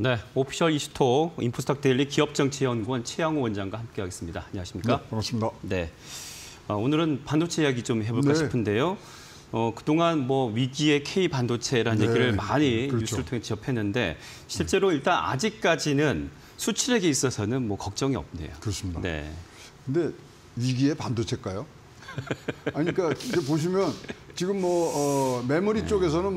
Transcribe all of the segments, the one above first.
네, 오피셜 이슈톡 인포스탁 데일리 기업정치연구원 최양호 원장과 함께하겠습니다. 안녕하십니까? 네, 반갑습니다. 네, 오늘은 반도체 이야기 좀 해볼까 네. 싶은데요. 그동안 뭐 위기의 K 반도체라는 네, 얘기를 많이 그렇죠. 뉴스를 통해 접했는데 실제로 일단 아직까지는 수출액에 있어서는 뭐 걱정이 없네요. 그렇습니다. 네, 근데 위기의 반도체일까요? 아니, 그러니까 이제 보시면 지금 메모리 쪽에서는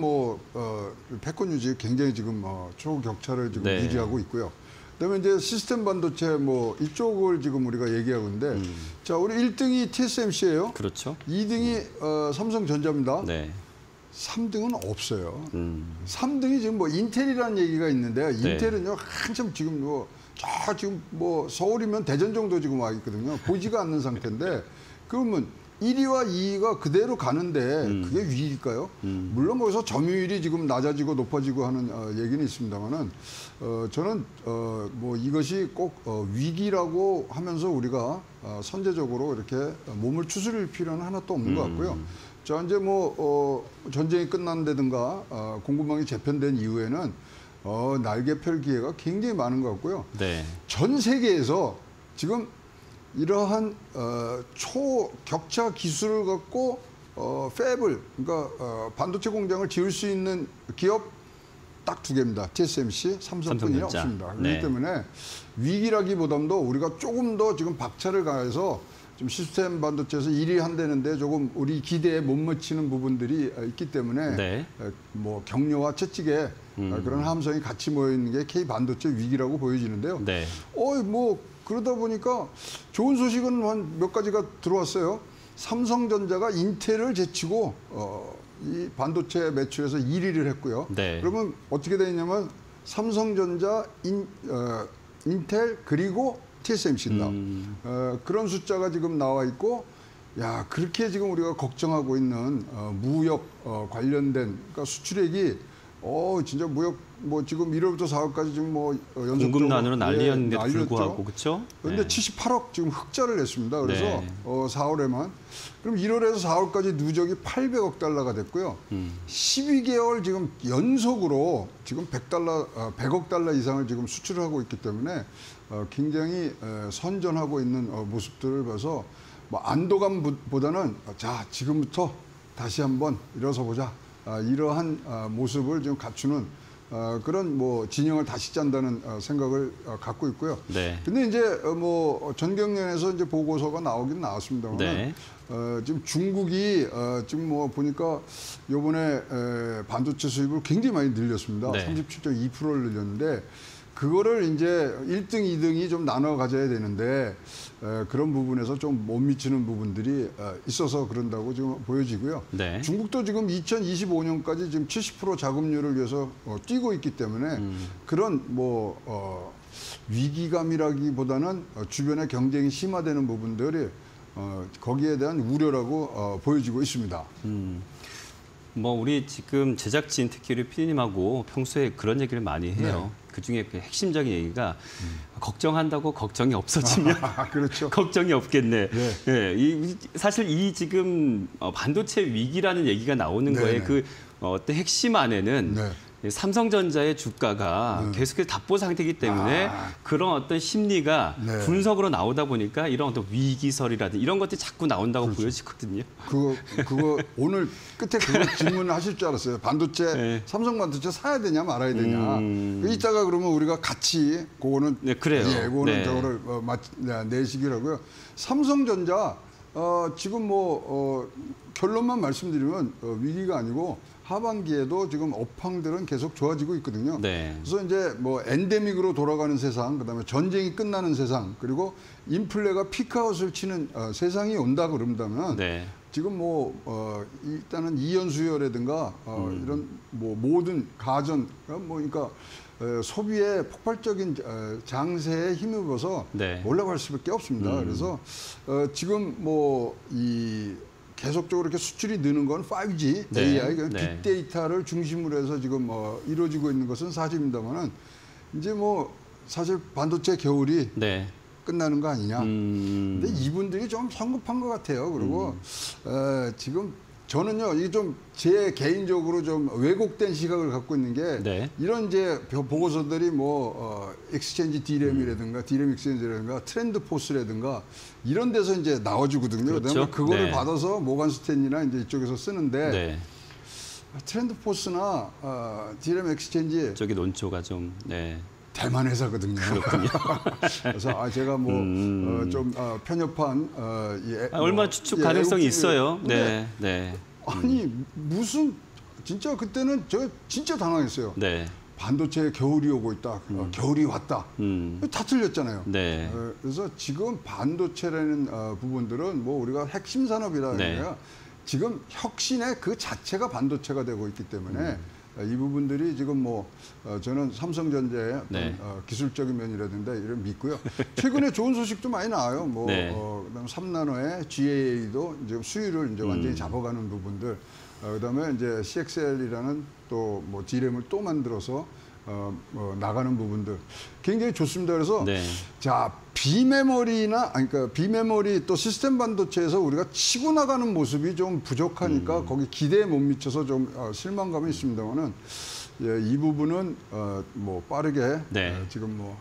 패권 유지 굉장히 지금 초격차를 지금 네. 유지하고 있고요. 그다음에 이제 시스템 반도체 이쪽을 지금 우리가 얘기하고 있는데, 자, 우리 1등이 TSMC예요. 그렇죠. 2등이 삼성전자입니다. 네, 3등은 없어요. 3등이 지금 인텔이라는 얘기가 있는데, 인텔은요 한참 지금 지금 서울이면 대전 정도 지금 와 있거든요. 보이지가 않는 상태인데, 그러면 1위와 2위가 그대로 가는데 그게 위기일까요? 물론 거기서 점유율이 지금 낮아지고 높아지고 하는 얘기는 있습니다만은 저는 이것이 꼭 위기라고 하면서 우리가 선제적으로 이렇게 몸을 추스릴 필요는 하나도 없는 것 같고요. 자, 이제 전쟁이 끝난다든가 공급망이 재편된 이후에는 날개 펼 기회가 굉장히 많은 것 같고요. 네, 전 세계에서 지금 이러한 초격차 기술을 갖고 팹을, 그러니까 반도체 공장을 지을 수 있는 기업 딱 2개입니다. TSMC, 삼성뿐이 삼성전자. 없습니다. 그렇기 네. 때문에 위기라기보다도 우리가 조금 더 지금 박차를 가해서 좀 시스템 반도체에서 1위 한다는데 조금 우리 기대에 못 미치는 부분들이 있기 때문에 네. 격려와 채찍에 그런 함성이 같이 모여 있는 게 K 반도체 위기라고 보여지는데요. 네. 그러다 보니까 좋은 소식은 한 몇 가지가 들어왔어요. 삼성전자가 인텔을 제치고 이 반도체 매출에서 1위를 했고요. 네. 그러면 어떻게 되냐면 삼성전자, 인텔 그리고 TSMC입니다. 그런 숫자가 지금 나와 있고, 야, 그렇게 지금 우리가 걱정하고 있는 무역 관련된, 그러니까 수출액이 진짜 무역 지금 1월부터 4월까지 지금 연속적으로 공급난으로 난리였는데도 난리였죠. 불구하고 그렇죠? 그런데 네. 78억 지금 흑자를 냈습니다. 그래서 네. 4월에만 그럼 1월에서 4월까지 누적이 800억 달러가 됐고요. 12개월 지금 연속으로 지금 100억 달러 이상을 지금 수출을 하고 있기 때문에 굉장히 선전하고 있는 모습들을 봐서 안도감보다는 자, 지금부터 다시 한번 일어서 보자. 이러한 모습을 좀 갖추는 그런 진영을 다시 짠다는 생각을 갖고 있고요. 네. 근데 이제 전경련에서 이제 보고서가 나오긴 나왔습니다만, 네. 지금 중국이 지금 보니까 요번에 반도체 수입을 굉장히 많이 늘렸습니다. 네. 37.2%를 늘렸는데, 그거를 이제 1등, 2등이 좀 나눠 가져야 되는데 그런 부분에서 좀 못 미치는 부분들이 있어서 그런다고 지금 보여지고요. 네. 중국도 지금 2025년까지 지금 70% 자금률을 위해서 뛰고 있기 때문에 그런 위기감이라기보다는 주변의 경쟁이 심화되는 부분들이 거기에 대한 우려라고 보여지고 있습니다. 우리 지금 제작진 특히 우리 PD님하고 평소에 그런 얘기를 많이 해요. 네. 그중에 그 핵심적인 얘기가 걱정한다고 걱정이 없어지면 그렇죠. 걱정이 없겠네. 네. 네, 사실 이 지금 반도체 위기라는 얘기가 나오는 네네. 거에 그 어떤 핵심 안에는 네. 삼성전자의 주가가 계속해서 답보 상태이기 때문에 그런 어떤 심리가 네. 분석으로 나오다 보니까 이런 어떤 위기설이라든지 이런 것들이 자꾸 나온다고 그렇죠. 보여지거든요. 그거 오늘 끝에 그거 질문하실 줄 알았어요. 반도체, 네. 삼성 반도체 사야 되냐 말아야 되냐. 이따가 그러면 우리가 같이 그거는 네, 그래요. 그거는 네. 저거를 내시기라고요. 삼성전자 지금 결론만 말씀드리면 위기가 아니고 하반기에도 지금 업황들은 계속 좋아지고 있거든요. 네. 그래서 이제 엔데믹으로 돌아가는 세상, 그다음에 전쟁이 끝나는 세상, 그리고 인플레가 피크아웃을 치는 세상이 온다 그런다면 네. 지금 일단은 이연수요라든가 이런 모든 가전 그러니까 소비에 폭발적인 장세에 힘입어서 네. 올라갈 수밖에 없습니다. 그래서 지금 계속적으로 이렇게 수출이 느는 건 5G, 네. AI, 네. 빅데이터를 중심으로 해서 지금 이루어지고 있는 것은 사실입니다만은 이제 사실 반도체 겨울이 네. 끝나는 거 아니냐. 근데 이분들이 좀 성급한 것 같아요. 그리고 지금 저는요, 이게 좀 제 개인적으로 좀 왜곡된 시각을 갖고 있는 게 네. 이런 이제 보고서들이 뭐 엑스체인지 디램이라든가 디램 엑스체인지라든가 트렌드 포스라든가 이런 데서 이제 나와주거든요. 그렇죠. 그다음에 그거를 네. 받아서 모건 스탠이나 이제 이쪽에서 쓰는데 네. 트렌드 포스나 디램 엑스체인지 저기 논조가 좀 네. 대만 회사거든요. 그렇군요. 그래서 제가 뭐 좀 편협한 얼마나 추측 가능성이 있어요. 근데 네. 네. 아니 무슨 진짜 그때는 저 진짜 당황했어요. 네. 반도체에 겨울이 오고 있다. 겨울이 왔다. 다 틀렸잖아요. 네. 그래서 지금 반도체라는 부분들은 뭐 우리가 핵심 산업이라 네. 그래요. 지금 혁신의 그 자체가 반도체가 되고 있기 때문에 이 부분들이 지금 뭐 저는 삼성전자의 어떤 네. 기술적인 면이라든가 이런 믿고요. 최근에 좋은 소식도 많이 나와요. 뭐 네. 그다음 3나노의 GAA도 이제 수율을 이제 완전히 잡아가는 부분들. 그다음에 이제 CXL이라는 또 뭐 D램을 또 만들어서 나가는 부분들 굉장히 좋습니다. 그래서 네. 자 비메모리나 그러니까 비메모리 또 시스템 반도체에서 우리가 치고 나가는 모습이 좀 부족하니까 거기 기대에 못 미쳐서 좀 실망감이 있습니다만은 예, 이 부분은 뭐 빠르게 네. 지금 뭐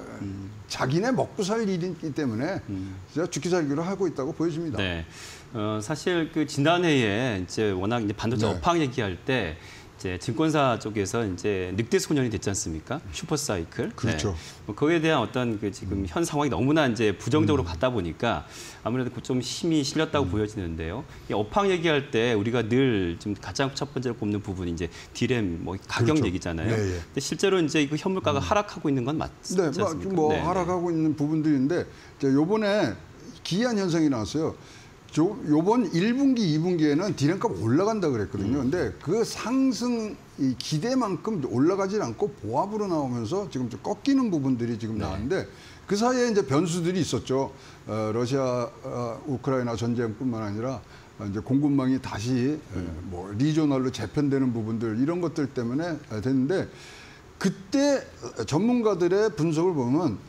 자기네 먹고 살 일이기 때문에 진짜 죽기 살기로 하고 있다고 보여집니다. 네. 사실 그 지난해에 이제 워낙 이제 반도체 네. 업황 얘기할 때 이제 증권사 쪽에서 이제 늑대 소년이 됐지 않습니까? 슈퍼사이클. 그렇죠. 네. 뭐 거기에 대한 어떤 그 지금 현 상황이 너무나 이제 부정적으로 갔다 보니까 아무래도 좀 힘이 실렸다고 보여지는데요. 이 업황 얘기할 때 우리가 늘 좀 가장 첫 번째로 꼽는 부분이 이제 디램 뭐 가격 그렇죠. 얘기잖아요. 네, 예. 근데 실제로 이제 그 현물가가 하락하고 있는 건 맞지 네, 않습니까? 뭐 네, 하락하고 있는 부분들인데 요번에 기이한 현상이 나왔어요. 요번 1분기, 2분기에는 디램값 올라간다 그랬거든요. 근데 그 상승 이 기대만큼 올라가지 않고 보합으로 나오면서 지금 좀 꺾이는 부분들이 지금 나왔는데 그 사이에 이제 변수들이 있었죠. 러시아, 우크라이나 전쟁뿐만 아니라 이제 공급망이 다시 뭐 리조널로 재편되는 부분들 이런 것들 때문에 됐는데 그때 전문가들의 분석을 보면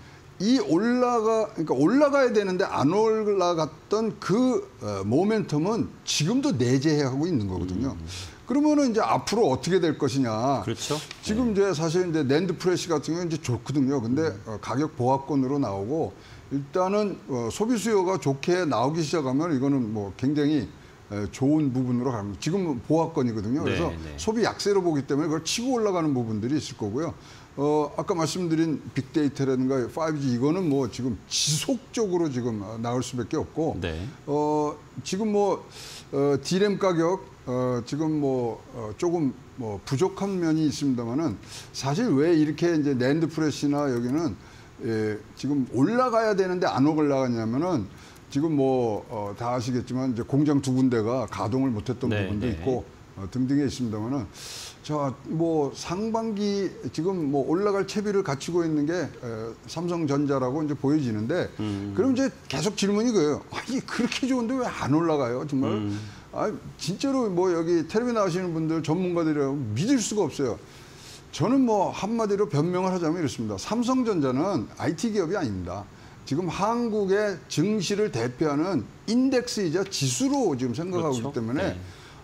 그러니까 올라가야 되는데 안 올라갔던 그 모멘텀은 지금도 내재하고 있는 거거든요. 그러면은 이제 앞으로 어떻게 될 것이냐. 그렇죠. 지금 이제 사실 이제 낸드 프레시 같은 경우는 이제 좋거든요. 근데 가격 보합권으로 나오고 일단은 소비 수요가 좋게 나오기 시작하면 이거는 뭐 굉장히 좋은 부분으로 갑니다. 지금은 보합권이거든요. 그래서 네. 소비 약세로 보기 때문에 그걸 치고 올라가는 부분들이 있을 거고요. 아까 말씀드린 빅데이터라든가 5G 이거는 뭐 지금 지속적으로 지금 나올 수밖에 없고 네. 지금 뭐 디램 가격 지금 뭐 조금 뭐 부족한 면이 있습니다만은 사실 왜 이렇게 이제 낸드 프레시나 여기는 지금 올라가야 되는데 안 올라가냐면은 지금 뭐 다 아시겠지만 이제 공장 두 군데가 가동을 못했던 네, 부분도 네. 있고 등등에 있습니다만은 자 뭐 상반기 지금 뭐 올라갈 채비를 갖추고 있는 게 삼성전자라고 이제 보여지는데 그럼 이제 계속 질문이 그래요. 아니 그렇게 좋은데 왜 안 올라가요 정말? 아 진짜로 뭐 여기 텔레비 나오시는 분들 전문가들이라고 믿을 수가 없어요. 저는 뭐 한마디로 변명을 하자면 이렇습니다. 삼성전자는 IT 기업이 아닙니다. 지금 한국의 증시를 대표하는 인덱스이자 지수로 지금 생각하고 그렇죠. 있기 때문에 네.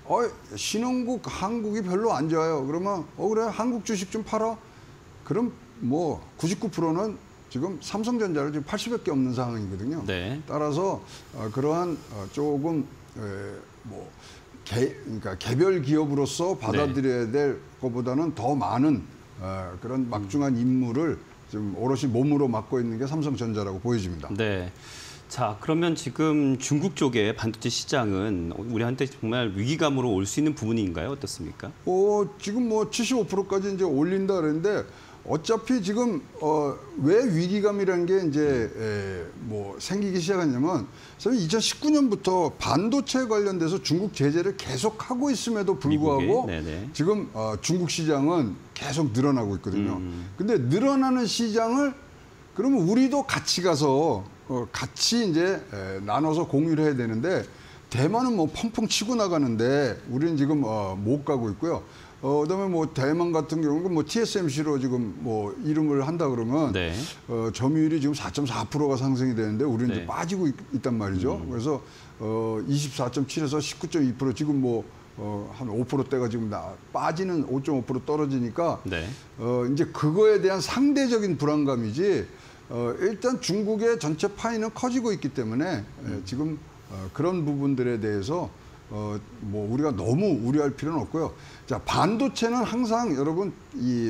신흥국 한국이 별로 안 좋아요. 그러면 그래 한국 주식 좀 팔아. 그럼 뭐 99%는 지금 삼성전자를 지금 80밖에 없는 상황이거든요. 네. 따라서 그러한 조금 뭐 그러니까 개별 기업으로서 받아들여야 될 것보다는 더 많은 그런 막중한 임무를 지금 오롯이 몸으로 맡고 있는 게 삼성전자라고 보여집니다. 네. 자, 그러면 지금 중국 쪽의 반도체 시장은 우리한테 정말 위기감으로 올 수 있는 부분인가요? 어떻습니까? 지금 뭐 75%까지 이제 올린다 그랬는데 어차피 지금 왜 위기감이라는 게 이제 뭐 생기기 시작했냐면 사실 2019년부터 반도체 관련돼서 중국 제재를 계속 하고 있음에도 불구하고 지금 중국 시장은 계속 늘어나고 있거든요. 근데 늘어나는 시장을 그러면 우리도 같이 가서 같이 이제 나눠서 공유를 해야 되는데 대만은 뭐 펑펑 치고 나가는데 우리는 지금 못 가고 있고요. 그다음에 뭐 대만 같은 경우는 뭐 TSMC로 지금 뭐 이름을 한다 그러면 네. 점유율이 지금 4.4%가 상승이 되는데 우리는 네. 이제 빠지고 있단 말이죠. 그래서 24.7에서 19.2% 지금 뭐 한 5%대가 지금 빠지는 5.5% 떨어지니까 네. 이제 그거에 대한 상대적인 불안감이지 일단 중국의 전체 파이는 커지고 있기 때문에 지금 그런 부분들에 대해서 뭐 우리가 너무 우려할 필요는 없고요. 자, 반도체는 항상 여러분 이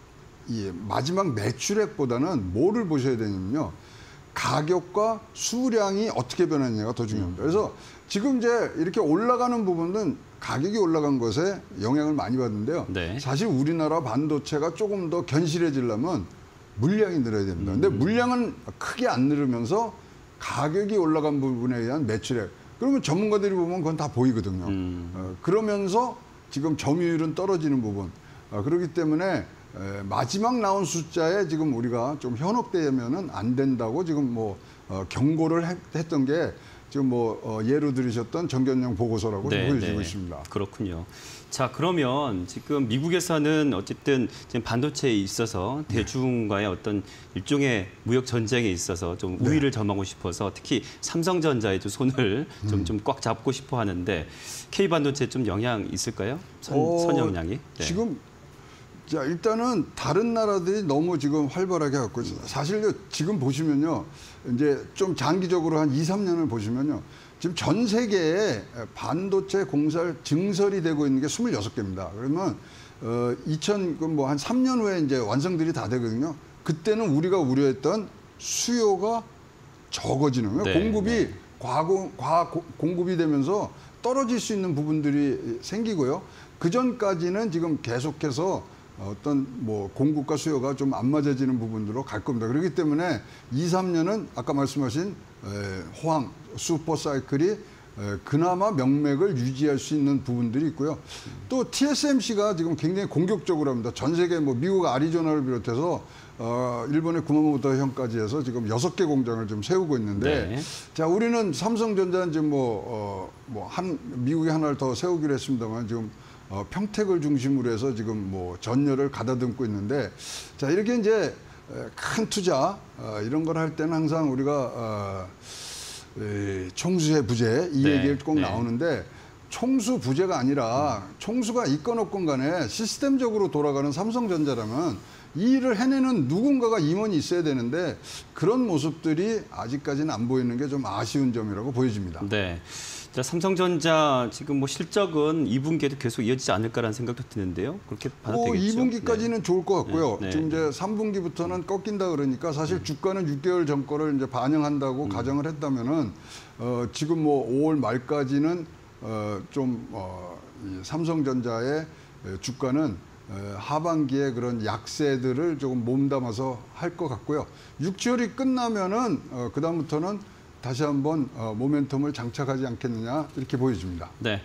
마지막 매출액보다는 뭐를 보셔야 되냐면요. 가격과 수량이 어떻게 변하느냐가 더 중요합니다. 그래서 지금 이제 이렇게 올라가는 부분은 가격이 올라간 것에 영향을 많이 받는데요. 네. 사실 우리나라 반도체가 조금 더 견실해지려면 물량이 늘어야 됩니다. 근데 물량은 크게 안 늘으면서 가격이 올라간 부분에 의한 매출액. 그러면 전문가들이 보면 그건 다 보이거든요. 그러면서 지금 점유율은 떨어지는 부분. 그렇기 때문에 마지막 나온 숫자에 지금 우리가 좀 현혹되면은 안 된다고 지금 뭐 경고를 했던 게 지금 뭐 예로 들으셨던 정견영 보고서라고 보여지고 있습니다. 그렇군요. 자, 그러면 지금 미국에서는 어쨌든 지금 반도체에 있어서 대중과의 어떤 일종의 무역 전쟁에 있어서 좀 우위를 점하고 싶어서 특히 삼성전자의 좀 손을 좀 꽉 잡고 싶어 하는데 K 반도체에 좀 영향 있을까요? 선영향이? 네. 지금 자, 일단은 다른 나라들이 너무 지금 활발하게 갖고 있어요. 사실요, 지금 보시면요, 이제 좀 장기적으로 한 2, 3년을 보시면요, 지금 전 세계에 반도체 공사 증설이 되고 있는 게 26개입니다. 그러면, 뭐 한 3년 후에 이제 완성들이 다 되거든요. 그때는 우리가 우려했던 수요가 적어지는 거예요. 공급이 공급이 되면서 떨어질 수 있는 부분들이 생기고요. 그 전까지는 지금 계속해서 어떤 뭐 공급과 수요가 좀 안 맞아지는 부분으로 갈 겁니다. 그렇기 때문에 2, 3년은 아까 말씀하신 호황, 슈퍼 사이클이 그나마 명맥을 유지할 수 있는 부분들이 있고요. 또 TSMC가 지금 굉장히 공격적으로 합니다. 전 세계 뭐 미국 아리조나를 비롯해서 일본의 구마모토 현까지 해서 지금 6개 공장을 좀 세우고 있는데, 네. 자, 우리는 삼성전자는 지금 미국에 하나를 더 세우기로 했습니다만 지금 평택을 중심으로 해서 지금 뭐 전열을 가다듬고 있는데, 자, 이렇게 이제 큰 투자 이런 걸 할 때는 항상 우리가 총수의 부재 이 얘기를 꼭 나오는데, 총수 부재가 아니라 총수가 있건 없건 간에 시스템적으로 돌아가는 삼성전자라면 이 일을 해내는 누군가가 임원이 있어야 되는데 그런 모습들이 아직까지는 안 보이는 게 좀 아쉬운 점이라고 보여집니다. 네. 자, 삼성전자 지금 뭐 실적은 2분기에도 계속 이어지지 않을까라는 생각도 드는데요. 그렇게 봐도 되겠죠? 2분기까지는 좋을 것 같고요. 네. 지금 이제 3분기부터는 꺾인다 그러니까 사실 주가는 6개월 전 거를 이제 반영한다고 가정을 했다면은 지금 뭐 5월 말까지는 이 삼성전자의 주가는 하반기에 그런 약세들을 조금 몸담아서 할 것 같고요. 6, 7월이 끝나면은 그다음부터는 다시 한번 모멘텀을 장착하지 않겠느냐 이렇게 보여집니다. 네,